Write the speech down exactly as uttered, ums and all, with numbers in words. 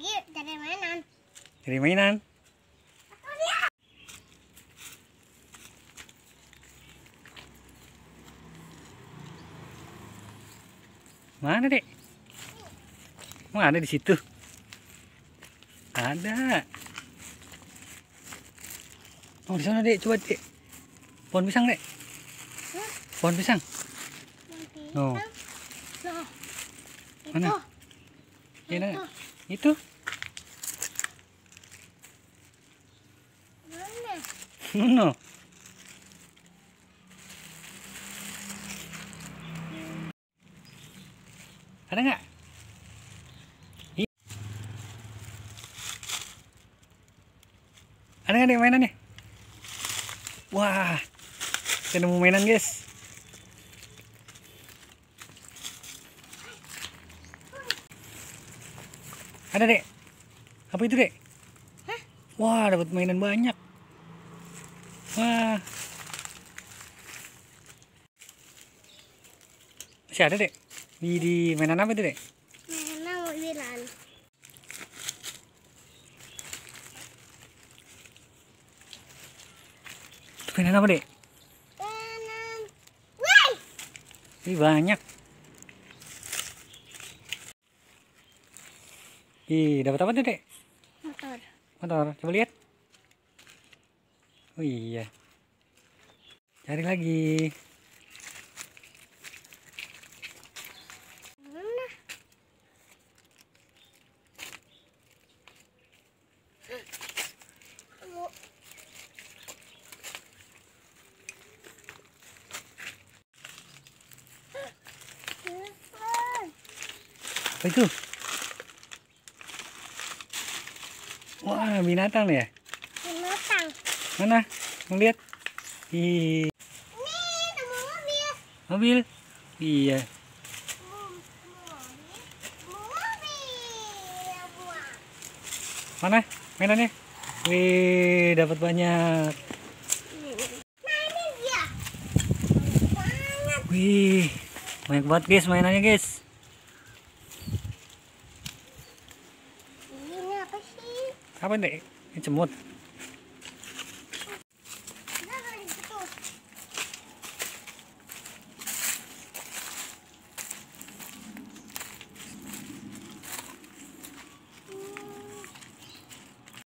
lagi cari mainan. Cari mainan. Mana, Dek? Mana di situ? Ada. Oh, di sana, Dek. Coba, Dek. Pohon pisang, Dek. Hah? Pohon pisang. Oh. Nah, Mana? itu. Ini, Itu. itu. Mana? Mana? Ada nggak? Ih. Ada nggak, Dek, mainannya? Wah, kita nemu mainan, guys. Ada, Dek. Apa itu, Dek? Hah? Wah, dapat mainan banyak. Wah. Masih ada, Dek. Di, di mainan apa itu, Dek? Mainan mobilan. Itu mainan apa, Dek? Mainan. Wih! Ini banyak. Ih, dapat apa tuh, Dek? Motor. Motor. Coba lihat. Oh iya. Cari lagi. Mana? Apa itu? Wah, binatang nih ya? Binatang. Mana? Mau lihat? Ih, Nih, temu mobil. mobil. Iya. Mana mainannya? Wih, dapat banyak. Nah, ini dia. Banyak. Wih, banyak banget, guys, mainannya, guys. Ini apa sih? Apa, Dek? Ini semut.